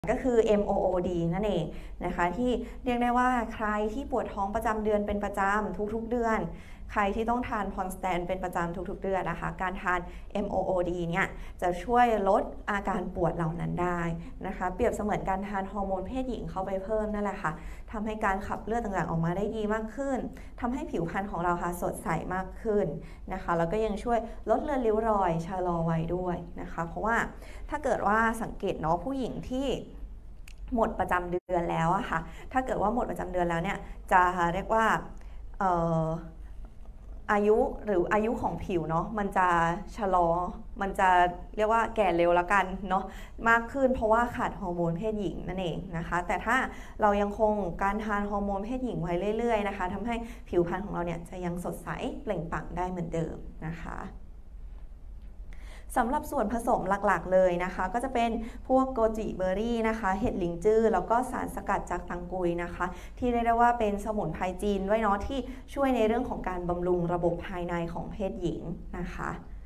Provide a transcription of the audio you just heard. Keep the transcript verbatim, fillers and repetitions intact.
ก็คือ เอ็ม โอ โอ ดี นั่นเองนะคะที่เรียกได้ว่าใครที่ปวดท้องประจำเดือนเป็นประจำทุกๆเดือนใครที่ต้องทานพอนสแตนเป็นประจำทุกๆเดือนนะคะการทาน เอ็ม โอ โอ ดี เนี่ยจะช่วยลดอาการปวดเหล่านั้นได้นะคะเปรียบเสมือนการทานฮอร์โมนเพศหญิงเข้าไปเพิ่มนั่นแหละค่ะทำให้การขับเลือดต่างๆออกมาได้ดีมากขึ้นทำให้ผิวพรรณของเราค่ะสดใสมากขึ้นนะคะแล้วก็ยังช่วยลดเลือนริ้วรอยชะลอวัยด้วยนะคะเพราะว่าถ้าเกิดว่าสังเกตเนาะผู้หญิงที่หมดประจำเดือนแล้วอะค่ะถ้าเกิดว่าหมดประจำเดือนแล้วเนี่ยจะเรียกว่าเอ่ออายุหรืออายุของผิวเนาะมันจะชะลอมันจะเรียกว่าแก่เร็วแล้วกันเนาะมากขึ้นเพราะว่าขาดฮอร์โมนเพศหญิงนั่นเองนะคะแต่ถ้าเรายังคงการทานฮอร์โมนเพศหญิงไว้เรื่อยๆนะคะทำให้ผิวพรรณของเราเนี่ยจะยังสดใสเปล่งปลั่งได้เหมือนเดิมนะคะสำหรับส่วนผสมหลักๆเลยนะคะก็จะเป็นพวกโกจิเบอร์รี่นะคะเห็ดหลิงจื้อแล้วก็สารสกัดจากตังกุยนะคะที่เรียกได้ว่าเป็นสมุนไพรจีนด้วยเนาะที่ช่วยในเรื่องของการบำรุงระบบภายในของเพศหญิงนะคะ